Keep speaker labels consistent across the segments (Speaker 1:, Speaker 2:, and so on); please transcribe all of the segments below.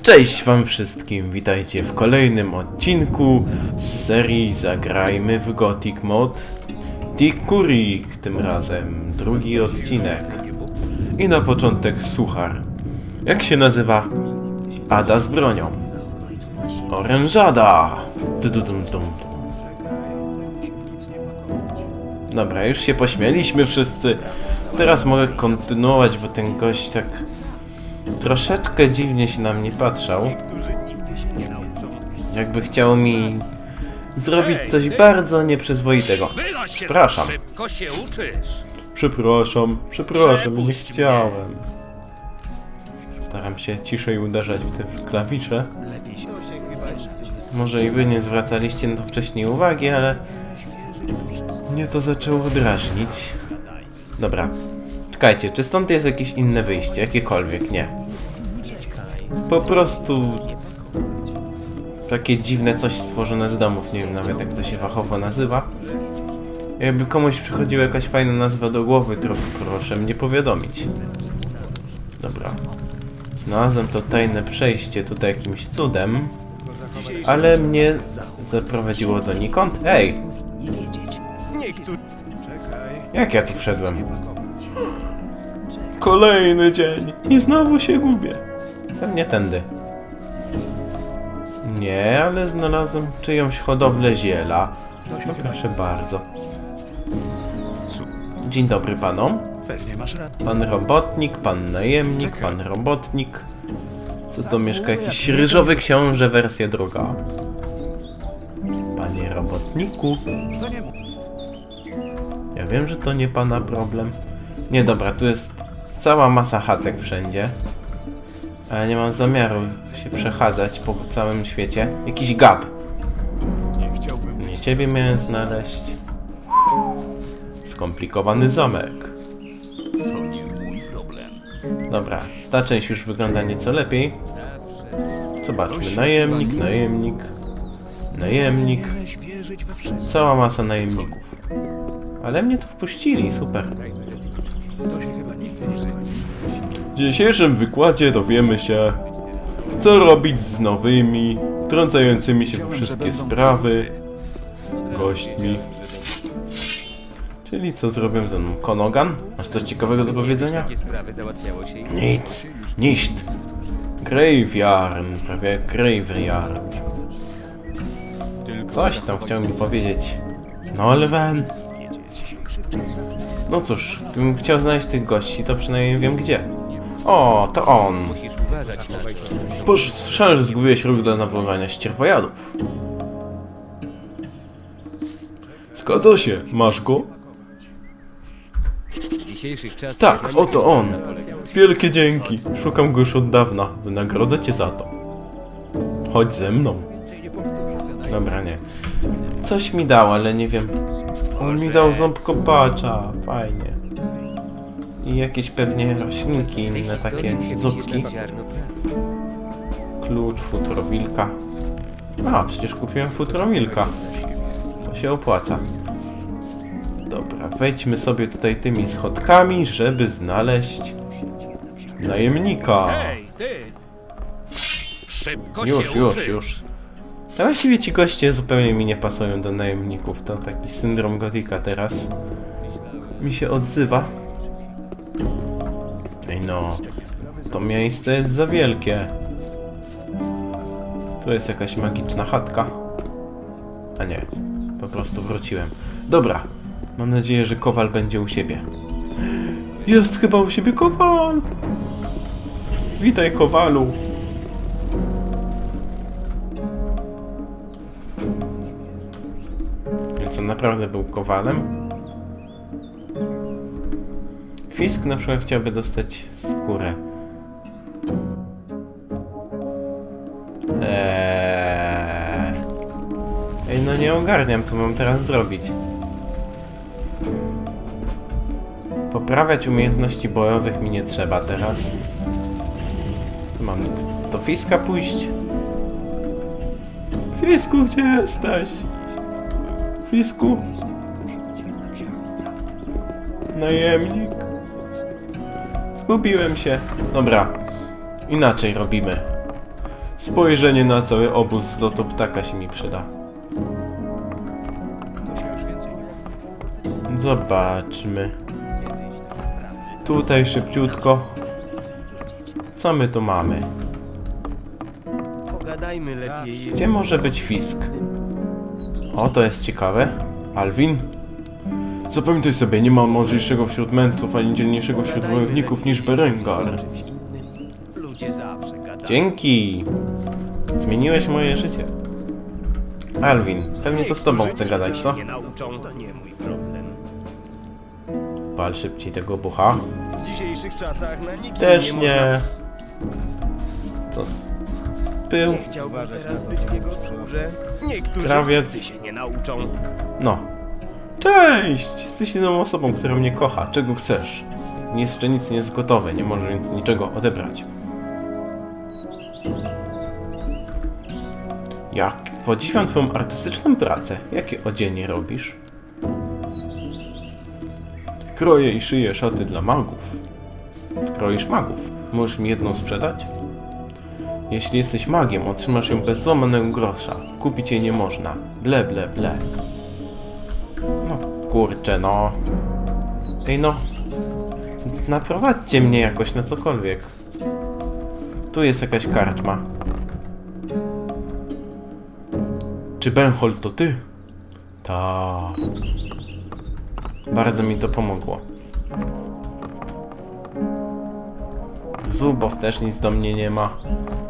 Speaker 1: Cześć wam wszystkim, witajcie w kolejnym odcinku z serii Zagrajmy w Gothic Mod Tikurik, tym razem drugi odcinek. I na początek suchar. Jak się nazywa? Ada z bronią. Orężada! Dobra, już się pośmieliśmy wszyscy. Teraz mogę kontynuować, bo ten gość tak troszeczkę dziwnie się na mnie patrzał. Jakby chciał mi zrobić coś bardzo nieprzyzwoitego. Przepraszam. Przepraszam, nie chciałem. Staram się ciszej uderzać w te klawisze. Może i wy nie zwracaliście na to wcześniej uwagi, ale mnie to zaczęło drażnić. Dobra. Czekajcie, czy stąd jest jakieś inne wyjście? Jakiekolwiek? Nie. Po prostu takie dziwne coś stworzone z domów. Nie wiem nawet jak to się fachowo nazywa. Jakby komuś przychodziła jakaś fajna nazwa do głowy, to proszę mnie powiadomić. Dobra. Znalazłem to tajne przejście tutaj jakimś cudem. Ale mnie zaprowadziło donikąd. Ej! Jak ja tu wszedłem? Kolejny dzień i znowu się gubię. Pewnie tędy. Nie, ale znalazłem czyjąś hodowlę ziela. No proszę bardzo. Dzień dobry panom. Pan robotnik, pan najemnik, pan robotnik. Co to mieszka? Jakiś ryżowy książę, wersja druga. Panie robotniku. Ja wiem, że to nie pana problem. Nie, dobra, tu jest cała masa chatek wszędzie. Ale nie mam zamiaru się przechadzać po całym świecie. Jakiś gap. Nie ciebie miałem znaleźć. Skomplikowany zamek. Dobra, ta część już wygląda nieco lepiej. Zobaczmy, najemnik, najemnik, najemnik. Cała masa najemników. Ale mnie tu wpuścili, super. W dzisiejszym wykładzie dowiemy się, co robić z nowymi, wtrącającymi się w wszystkie sprawy gośćmi. Czyli co zrobią ze mną? Konogan? Masz coś ciekawego do powiedzenia? Nic, niść. Graveyard, prawie jak Graveyard. Coś tam chciał mi powiedzieć. No Lwen. No cóż, gdybym chciał znaleźć tych gości, to przynajmniej wiem gdzie. O, to on. Słyszałem, że zgubiłeś róg do nawoływania ścierwojadów. Zgadza się, masz go? Tak, oto on. Wielkie dzięki. Szukam go już od dawna. Wynagrodzę cię za to. Chodź ze mną. Dobra, nie. Coś mi dał, ale nie wiem. On mi dał ząb kopacza. Fajnie. I jakieś pewnie roślinki, inne takie zupki. Klucz, futro wilka. A, przecież kupiłem futro wilka. To się opłaca. Dobra, wejdźmy sobie tutaj tymi schodkami, żeby znaleźć najemnika. Już. A właściwie ci goście zupełnie mi nie pasują do najemników. To taki syndrom Gotika teraz mi się odzywa. Ej no, to miejsce jest za wielkie. Tu jest jakaś magiczna chatka. A nie, po prostu wróciłem. Dobra, mam nadzieję, że Kowal będzie u siebie. Jest chyba u siebie Kowal! Witaj, Kowalu! Więc on naprawdę był Kowalem? Fisk na przykład chciałby dostać skórę. Ej, no nie ogarniam, co mam teraz zrobić. Poprawiać umiejętności bojowych mi nie trzeba teraz. Mam do Fiska pójść. Fisku, gdzie jesteś? Fisku? Najemnik? Zgubiłem się. Dobra. Inaczej robimy. Spojrzenie na cały obóz z lotu ptaka się mi przyda. Zobaczmy. Tutaj szybciutko. Co my tu mamy?
Speaker 2: Pogadajmy lepiej.
Speaker 1: Gdzie może być Fisk? O, to jest ciekawe. Alvin? Zapamiętaj sobie, nie ma mądrzejszego wśród mędrców, ani dzielniejszego wśród wojowników niż Berengar.
Speaker 2: Ludzie zawsze gadają.
Speaker 1: Dzięki! Zmieniłeś moje życie. Alvin, pewnie to z tobą chcę gadać, co?
Speaker 2: Nie nauczą, to nie mój problem.
Speaker 1: Pal szybciej tego bucha.
Speaker 2: W dzisiejszych czasach na nikim
Speaker 1: Też
Speaker 2: nie
Speaker 1: nie. Co z... Pył.
Speaker 2: Nie chciałbym teraz być w jego skórze. Niektórzy
Speaker 1: Krawiec.
Speaker 2: nigdy się nie nauczą.
Speaker 1: No. Cześć! Jesteś jedyną osobą, która mnie kocha. Czego chcesz? Jeszcze nic nie jest gotowe, nie możesz więc niczego odebrać. Jak podziwiam twoją artystyczną pracę. Jakie odzienie robisz? Kroję i szyję szaty dla magów. Kroisz magów. Możesz mi jedną sprzedać? Jeśli jesteś magiem, otrzymasz ją bez złamanego grosza. Kupić jej nie można. Ble, ble, ble. No, kurczę, no. Ej, no. Naprowadźcie mnie jakoś na cokolwiek. Tu jest jakaś karczma. Czy Benhold to ty? Ta. Bardzo mi to pomogło. Zubow też nic do mnie nie ma.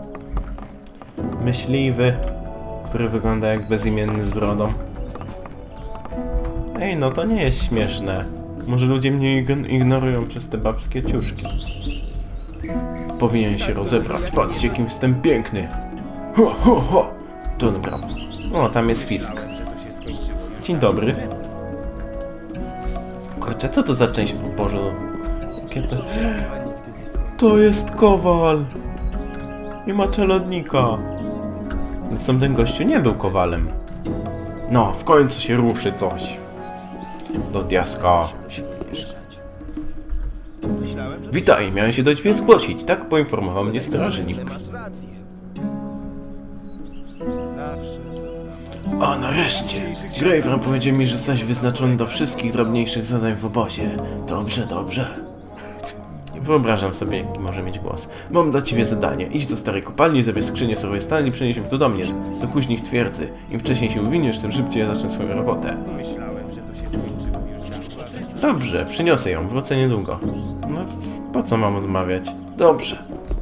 Speaker 1: Myśliwy, który wygląda jak bezimienny z brodą. Ej, no to nie jest śmieszne. Może ludzie mnie ignorują przez te babskie ciuszki. Powinien się rozebrać. Patrzcie, jakim jestem piękny. Ho, ho, ho. To dobra. O, tam jest Fisk. Dzień dobry. Kurczę, co to za część obozu? Jakie to... To jest kowal! Nie ma czeladnika. Zresztą ten gościu nie był kowalem. No, w końcu się ruszy coś. Do diaska. Witaj, miałem się do ciebie zgłosić. Tak poinformował mnie strażnik. A nareszcie! Graveram powiedział mi, że jesteś wyznaczony do wszystkich drobniejszych zadań w obozie. Dobrze, dobrze. Wyobrażam sobie, jaki może mieć głos. Mam dla ciebie zadanie. Idź do starej kopalni, zabierz skrzynię surowej stali i przenieś ją tu do mnie. Do kuźni w twierdzy. Im wcześniej się uwiniesz, tym szybciej ja zacznę swoją robotę. Dobrze, przyniosę ją. Wrócę niedługo. No, po co mam odmawiać? Dobrze.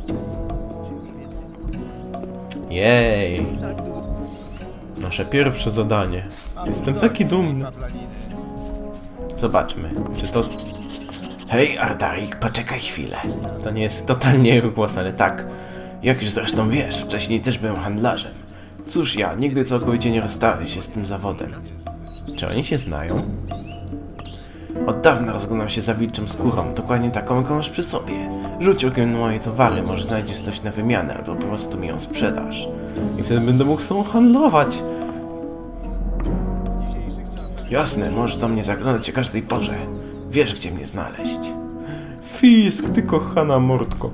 Speaker 1: Jej. Nasze pierwsze zadanie. Jestem taki dumny. Zobaczmy, czy to... Hej, Ardarik, poczekaj chwilę. To nie jest totalnie jego głos, ale tak. Jak już zresztą wiesz, wcześniej też byłem handlarzem. Cóż ja, nigdy całkowicie nie rozstałem się z tym zawodem. Czy oni się znają? Od dawna rozglądam się za wilczą skórą, dokładnie taką, jaką masz przy sobie. Rzuć okiem na moje towary, może znajdziesz coś na wymianę, albo po prostu mi ją sprzedasz. I wtedy będę mógł z tobą handlować. Jasne, możesz do mnie zaglądać o każdej porze. Wiesz, gdzie mnie znaleźć. Fisk, ty kochana mordko.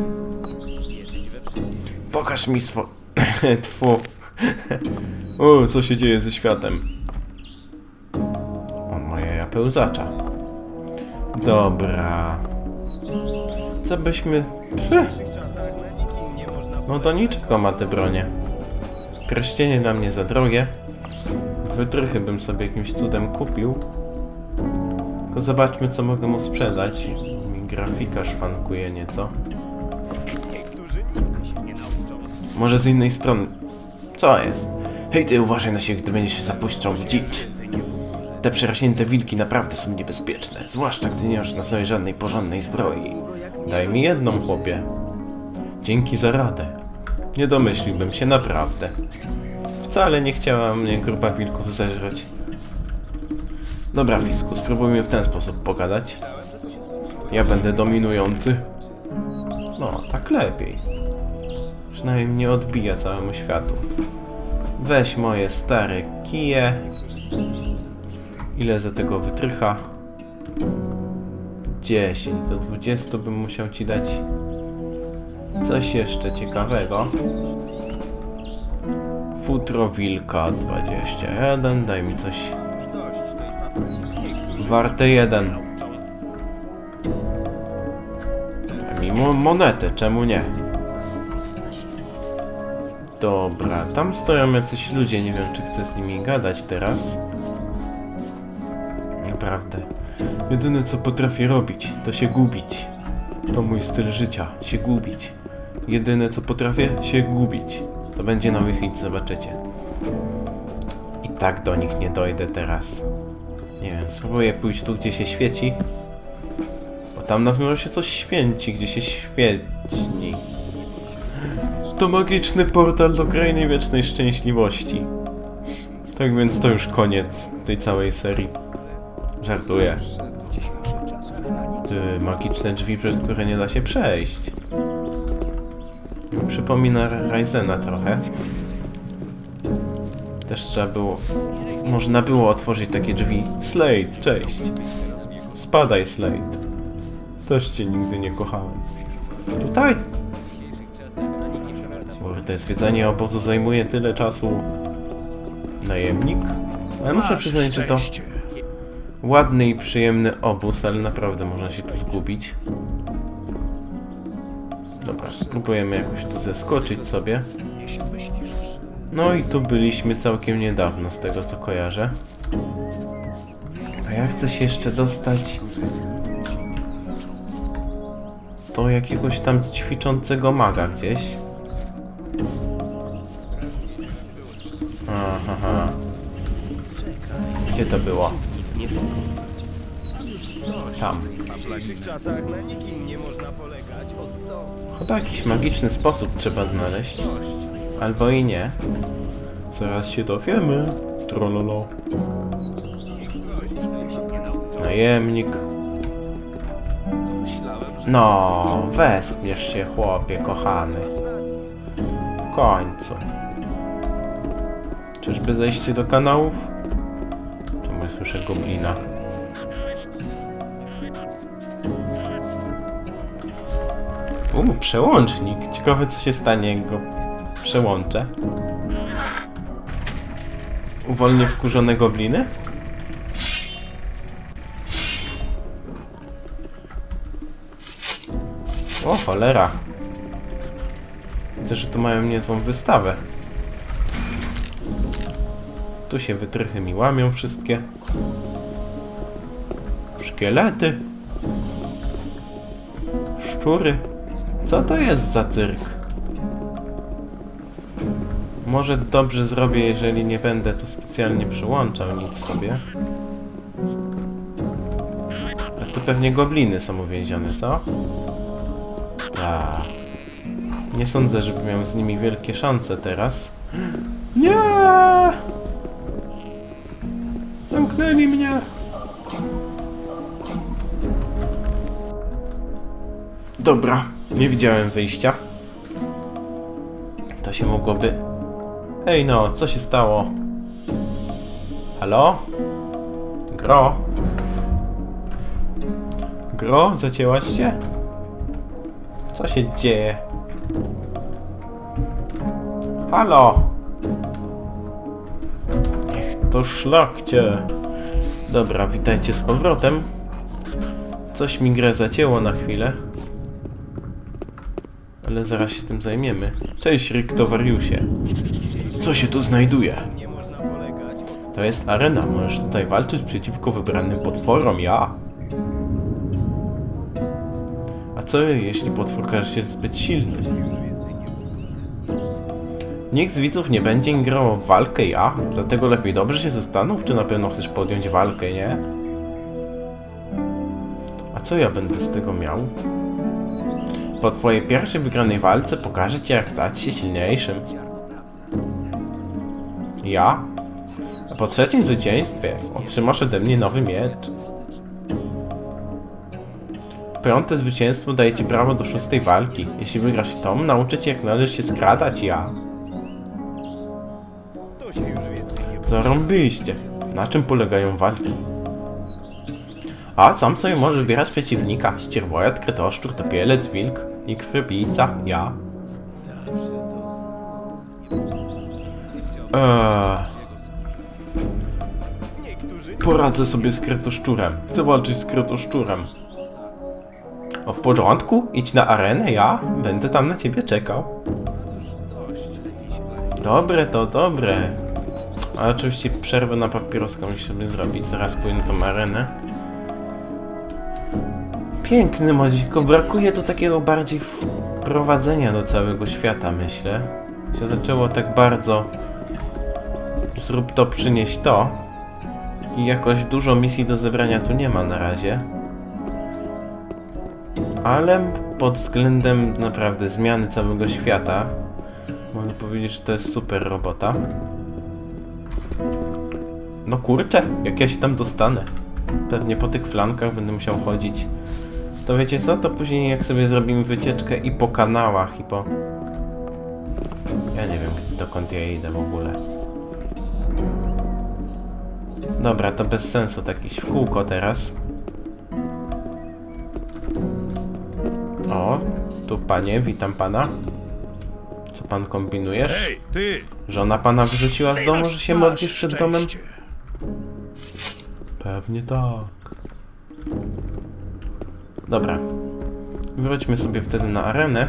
Speaker 1: Pokaż mi Tfu. O, co się dzieje ze światem? O, moja ja pełzacza. Dobra. Co byśmy... No do niczego ma te bronie. Pierścienie dla mnie za drogie. Wytrychy bym sobie jakimś cudem kupił. Tylko zobaczmy, co mogę mu sprzedać. Mi grafika szwankuje nieco. Może z innej strony. Co jest? Hej ty, uważaj na siebie, gdy będziesz się zapuszczał w dzicz. Te przerośnięte wilki naprawdę są niebezpieczne. Zwłaszcza, gdy nie masz na sobie żadnej porządnej zbroi. Daj mi jedną, chłopie. Dzięki za radę. Nie domyśliłbym się naprawdę. Wcale nie chciała mnie grupa wilków zeżreć. Dobra, Fisku, spróbujmy w ten sposób pogadać. Ja będę dominujący. No, tak lepiej. Przynajmniej nie odbija całemu światu. Weź moje stare kije. Ile za tego wytrycha? 10. Do 20 bym musiał ci dać coś jeszcze ciekawego. Futro wilka 21. Daj mi coś warte 1. Daj mi monetę, czemu nie? Dobra, tam stoją jacyś ludzie, nie wiem czy chcę z nimi gadać teraz. Naprawdę. Jedyne co potrafię robić, to się gubić. To mój styl życia, się gubić. Jedyne co potrafię, się gubić. To będzie nowy hit, zobaczycie. I tak do nich nie dojdę teraz. Nie wiem, spróbuję pójść tu, gdzie się świeci. Bo tam na pewno się coś święci, gdzie się świeci. To magiczny portal do krainy wiecznej szczęśliwości. Tak więc to już koniec tej całej serii. Żartuję. Magiczne drzwi, przez które nie da się przejść. Przypomina Ryzena trochę. Też trzeba było... Można było otworzyć takie drzwi. Slade, cześć. Spadaj, Slade. Też cię nigdy nie kochałem. Tutaj? Kurde, zwiedzanie obozu zajmuje tyle czasu. Najemnik? Ale muszę przyznać, że to ładny i przyjemny obóz, ale naprawdę można się tu zgubić. Dobra, spróbujemy jakoś tu zeskoczyć sobie. No i tu byliśmy całkiem niedawno, z tego co kojarzę. A ja chcę się jeszcze dostać do jakiegoś tam ćwiczącego maga gdzieś. Aha. Gdzie to było? Tam.
Speaker 2: W dzisiejszych czasach na nikim nie można polegać. Od co?
Speaker 1: Chyba jakiś magiczny sposób trzeba znaleźć. Albo i nie. Zaraz się dowiemy. Trololo. Najemnik. No, wespniesz się, chłopie kochany. W końcu. Czyżby zejście do kanałów? Czemu słyszę goblina? Przełącznik. Ciekawe co się stanie, jak go przełączę. Uwolnię wkurzone gobliny? O cholera. Widzę, że tu mają niezłą wystawę. Tu się wytrychy mi łamią wszystkie. Szkielety. Szczury. Co to jest za cyrk? Może dobrze zrobię, jeżeli nie będę tu specjalnie przyłączał nic sobie. A tu pewnie gobliny są uwięzione, co? Tak. Nie sądzę, żeby miał z nimi wielkie szanse teraz. Nie! Zamknęli mnie! Dobra, nie widziałem wyjścia. To się mogłoby... Ej no, co się stało? Halo? Gro? Gro? Zacięłaś się? Co się dzieje? Halo? Niech to szlak cię. Dobra, witajcie z powrotem. Coś mi grę zacięło na chwilę. Ale zaraz się tym zajmiemy. Cześć, Ryktowariusie. Co się tu znajduje? To jest arena. Możesz tutaj walczyć przeciwko wybranym potworom, ja. A co jeśli potwór okaże się zbyt silny? Nikt z widzów nie będzie ingerował w walkę, ja. Dlatego lepiej dobrze się zastanów, czy na pewno chcesz podjąć walkę, nie? A co ja będę z tego miał? Po twojej pierwszej wygranej walce pokażę ci, jak stać się silniejszym. Ja? A po trzecim zwycięstwie otrzymasz ode mnie nowy miecz. Piąte zwycięstwo daje ci prawo do szóstej walki. Jeśli wygrasz tą, nauczę cię, jak należy się skradać, ja. Zarąbiście. Na czym polegają walki? A sam sobie możesz wybierać przeciwnika. Ścierwojad, kretoszczur, topielec, wilk i krwiopijca, ja. Poradzę sobie z kretoszczurem. Chcę walczyć z kretoszczurem. O, w porządku? Idź na arenę, ja będę tam na ciebie czekał. Dobre to, dobre. Ale oczywiście przerwę na papieroska muszę sobie zrobić. Zaraz pójdę na tą arenę. Piękny modzik, tylko brakuje tu takiego bardziej wprowadzenia do całego świata, myślę. Się zaczęło tak bardzo... Zrób to, przynieś to. I jakoś dużo misji do zebrania tu nie ma na razie. Ale pod względem naprawdę zmiany całego świata mogę powiedzieć, że to jest super robota. No kurczę, jak ja się tam dostanę. Pewnie po tych flankach będę musiał chodzić. To wiecie co? To później jak sobie zrobimy wycieczkę i po kanałach, i po... Ja nie wiem, dokąd ja idę w ogóle. Dobra, to bez sensu, tak iść w kółko teraz. O, tu panie, witam pana. Co pan kombinujesz?
Speaker 2: Hej, ty!
Speaker 1: Żona pana wyrzuciła z domu, że się modlisz przed domem? Pewnie tak. Dobra. Wróćmy sobie wtedy na arenę.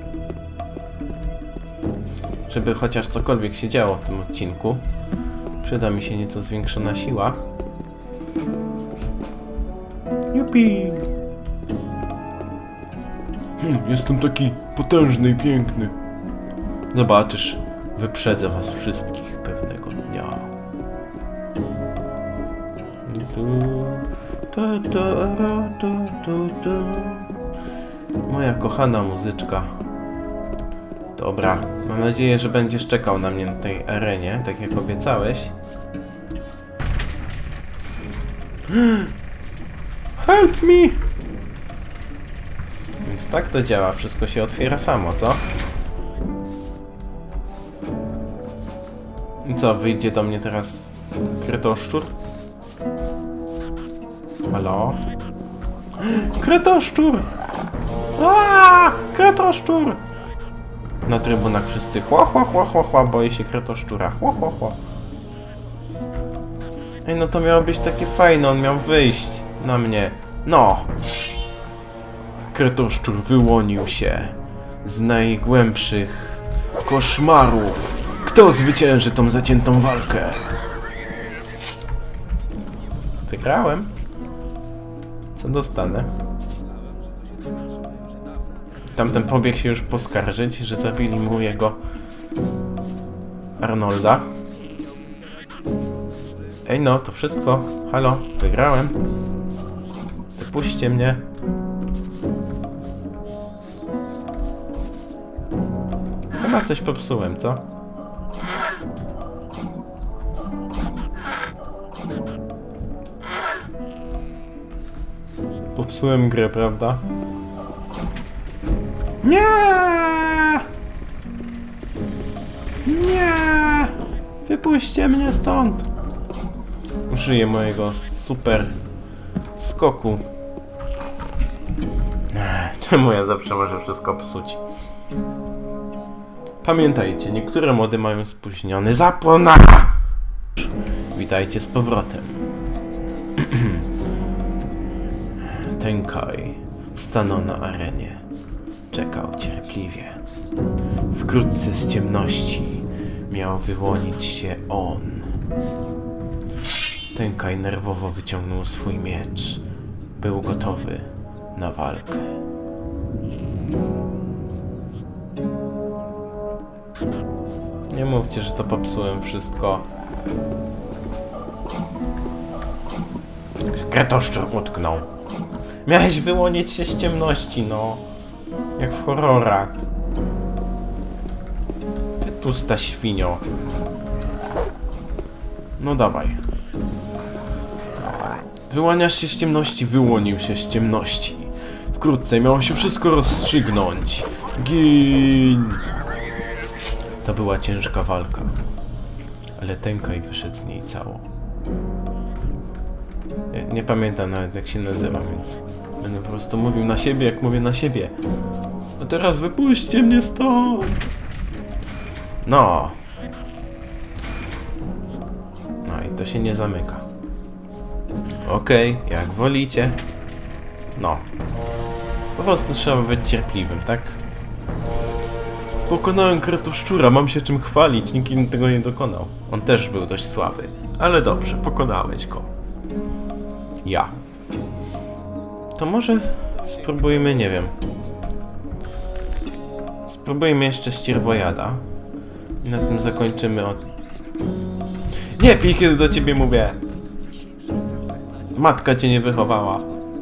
Speaker 1: Żeby chociaż cokolwiek się działo w tym odcinku. Przyda mi się nieco zwiększona siła. Jupi! Jestem taki potężny i piękny. Zobaczysz, wyprzedzę was wszystkich pewnego dnia. Moja kochana muzyczka. Dobra, mam nadzieję, że będziesz czekał na mnie na tej arenie, tak jak obiecałeś. Help me! Więc tak to działa, wszystko się otwiera samo, co? I co, wyjdzie do mnie teraz kretoszczur? Halo? Kretoszczur! Aaaa! Kretoszczur! Na trybunach wszyscy chła, boję się kretoszczura, chła. Ej, no to miało być takie fajne, on miał wyjść na mnie. No! Kretoszczur wyłonił się z najgłębszych koszmarów. Kto zwycięży tą zaciętą walkę? Wygrałem. Co dostanę? Tamten pobiegł się już poskarżyć, że zabili mu jego Arnolda. Ej no, to wszystko. Halo, wygrałem. Wypuśćcie mnie. Chyba coś popsułem, co? Popsułem grę, prawda? Nie! Nie! Wypuśćcie mnie stąd! Użyję mojego super skoku. Czemu ja zawsze muszę wszystko psuć? Pamiętajcie, niektóre mody mają spóźniony zapłon. Witajcie z powrotem. Tenkai stanął na arenie. Czekał cierpliwie. Wkrótce z ciemności miał wyłonić się on. Tenkai nerwowo wyciągnął swój miecz. Był gotowy na walkę. Nie mówcie, że to popsułem wszystko. Kretoszczur utknął. Miałeś wyłonić się z ciemności, no. Jak w horrorach. Ty tłusta świnio. No dawaj. Wyłaniasz się z ciemności, wyłonił się z ciemności. Wkrótce miało się wszystko rozstrzygnąć. Gin! To była ciężka walka. Ale Tenkai wyszedł z niej cało. Nie pamiętam nawet jak się nazywa, więc będę po prostu mówił na siebie, jak mówię na siebie. A teraz wypuśćcie mnie stąd! No. to się nie zamyka. Okej, jak wolicie. No. Po prostu trzeba być cierpliwym, tak? Pokonałem kretoszczura, mam się czym chwalić, nikt inny tego nie dokonał. On też był dość słaby. Ale dobrze, pokonałeś go. Ja. To może spróbujmy, nie wiem. Spróbujmy jeszcze ścierwojada. I na tym zakończymy od... Nie pij, kiedy do ciebie mówię! Matka cię nie wychowała.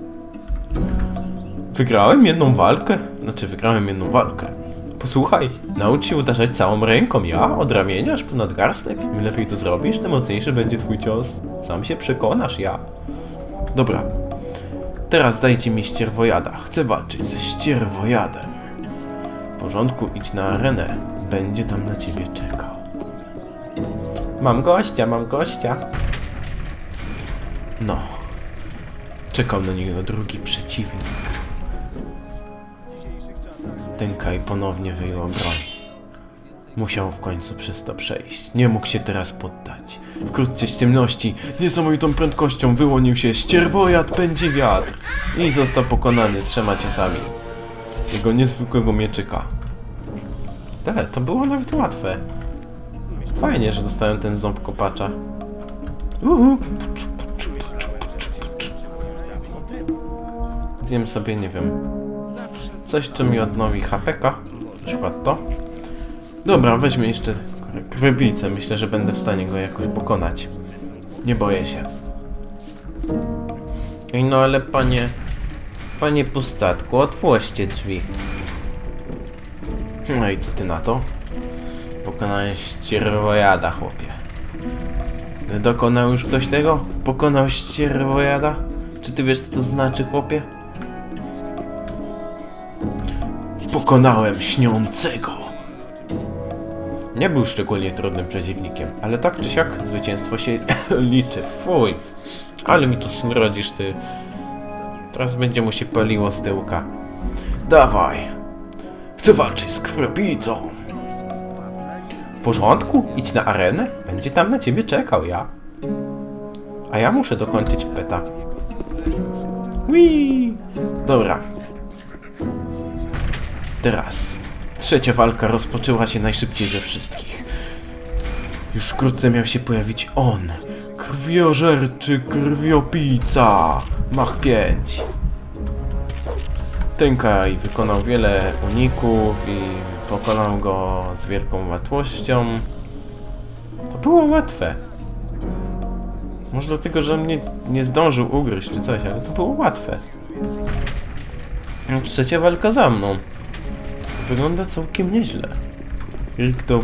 Speaker 1: Wygrałem jedną walkę? Znaczy, wygrałem jedną walkę. Posłuchaj, naucz się uderzać całą ręką, ja? Od ramienia aż po nadgarstek? Im lepiej to zrobisz, tym mocniejszy będzie twój cios. Sam się przekonasz, ja. Dobra. Teraz dajcie mi ścierwojada. Chcę walczyć ze ścierwojadem. W porządku, idź na arenę. Będzie tam na ciebie czekał. Mam gościa, mam gościa. No. Czekał na niego drugi przeciwnik. Tenkaj ponownie wyjął broń. Musiał w końcu przez to przejść. Nie mógł się teraz poddać. Wkrótce z ciemności niesamowitą prędkością wyłonił się ścierwojad pędzi wiatr i został pokonany 3 ciosami jego niezwykłego mieczyka. To było nawet łatwe. Fajnie, że dostałem ten ząb kopacza. Zjem sobie, nie wiem, coś, co mi odnowi HP-ka. Na przykład to. Dobra, weźmy jeszcze krybicę. Myślę, że będę w stanie go jakoś pokonać. Nie boję się. Ej, no ale panie pustatku, otwórzcie drzwi. No i co ty na to? Pokonałeś ścierwojada, chłopie. Dokonał już ktoś tego? Pokonał ścierwojada? Czy ty wiesz, co to znaczy, chłopie? Pokonałem śniącego. Nie był szczególnie trudnym przeciwnikiem, ale tak czy siak zwycięstwo się liczy. Fuj. Ale mi tu smrodzisz, ty. Teraz będzie mu się paliło z tyłka. Dawaj. Chcę walczyć z krwiopijcą. W porządku? Idź na arenę. Będzie tam na ciebie czekał, ja. A ja muszę dokończyć peta. Whee! Dobra. Teraz. 3. walka rozpoczęła się najszybciej ze wszystkich. Już wkrótce miał się pojawić on. Krwiożerczy krwiopijca. Mach 5. Tenkaj wykonał wiele uników i pokonał go z wielką łatwością. To było łatwe. Może dlatego, że mnie nie zdążył ugryźć czy coś, ale to było łatwe. 3. walka za mną. Wygląda całkiem nieźle. Rikto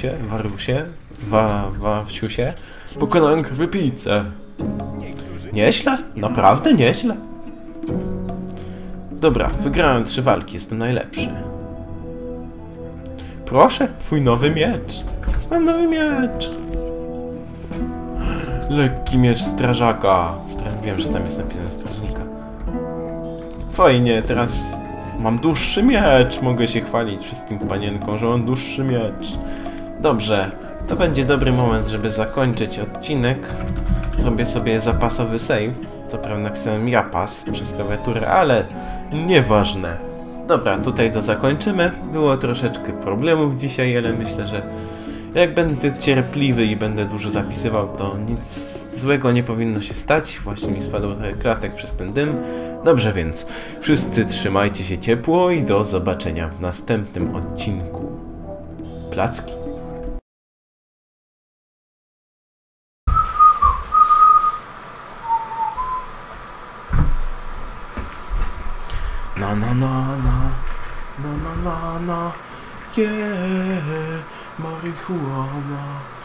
Speaker 1: Wawsiusie. Pokonałem krwiopijcę. Nieźle? Naprawdę nieźle? Dobra, wygrałem 3 walki, jestem najlepszy. Proszę, twój nowy miecz. Mam nowy miecz. Lekki miecz strażaka. Wiem, że tam jest napisane strażnika. Fajnie, teraz mam dłuższy miecz. Mogę się chwalić wszystkim panienkom, że mam dłuższy miecz. Dobrze, to będzie dobry moment, żeby zakończyć odcinek. Zrobię sobie zapasowy save. Co prawda napisałem Japas przez klawiaturę, ale nieważne. Dobra, tutaj to zakończymy. Było troszeczkę problemów dzisiaj, ale myślę, że jak będę cierpliwy i będę dużo zapisywał, to nic złego nie powinno się stać. Właśnie mi spadł trochę klatek przez ten dym. Dobrze więc, wszyscy trzymajcie się ciepło i do zobaczenia w następnym odcinku. Placki. Yeah, marihuana.